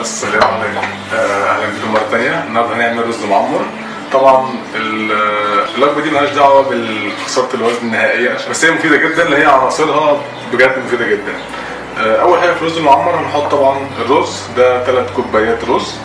السلام عليكم. اهلا بكم مره ثانيه. النهارده هنعمل رز معمر. طبعا الوجبه دي مالهاش دعوه بخساره الوزن نهائيا، بس هي مفيده جدا، اللي هي عناصرها بجد مفيده جدا. اول حاجه في الرز المعمر هنحط طبعا الرز ده 3 كوبايات رز،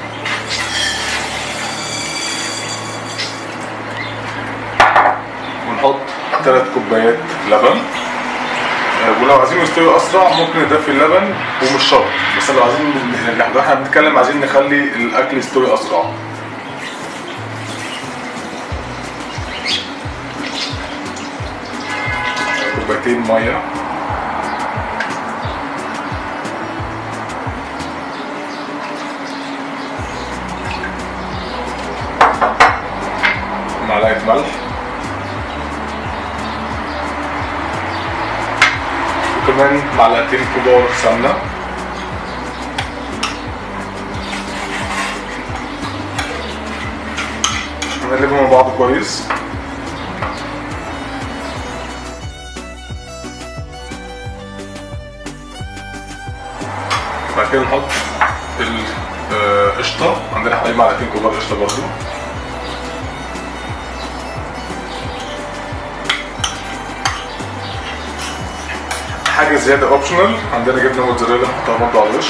ونحط 3 كوبايات لبن. ولو عايزين يستوي اسرع ممكن نضيف اللبن ومش شرط، بس لو عايزين احنا بنتكلم عايزين نخلي الاكل يستوي اسرع. كوبايتين ميه، معلقه ملح، وكمان معلقتين كبار سمنه، هنقلبهم مع بعض كويس. بعد كده نحط القشطه، عندنا حوالي معلقتين كبار قشطه برضو، حاجه زياده اوبشنال، عندنا جبنه موتزاريلا نحطها برضو على الوش.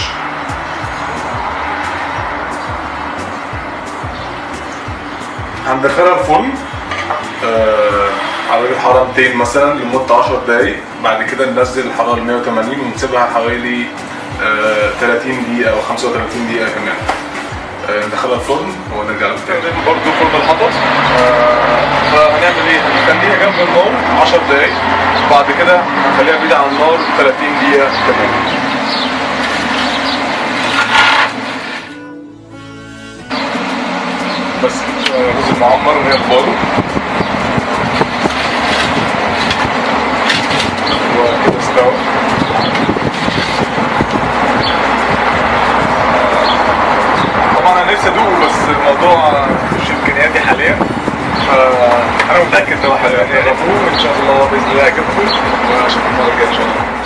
هندخلها الفرن على درجه حراره 200 مثلا لمده 10 دقايق. بعد كده ننزل الحراره ل 180 ونسيبها حوالي 30 دقيقه او 35 دقيقه كمان. ندخلها الفرن ونرجع لها تاني. برضو فرن الحطب، فهنعمل ايه؟ هنخليها جنب النار 10 دقايق، بعد كده هنخليها بعيدة عن النار 30 دقيقة كمان. بس رز المعمر وهي بخاره، وكده استوى. طبعا انا نفسي ادوقه بس الموضوع مش امكانياتي حاليا، فانا متاكد ان هو حلو يعني. ان شاء الله باذن الله يعجبكم، واشوفكم المره الجايه ان شاء الله.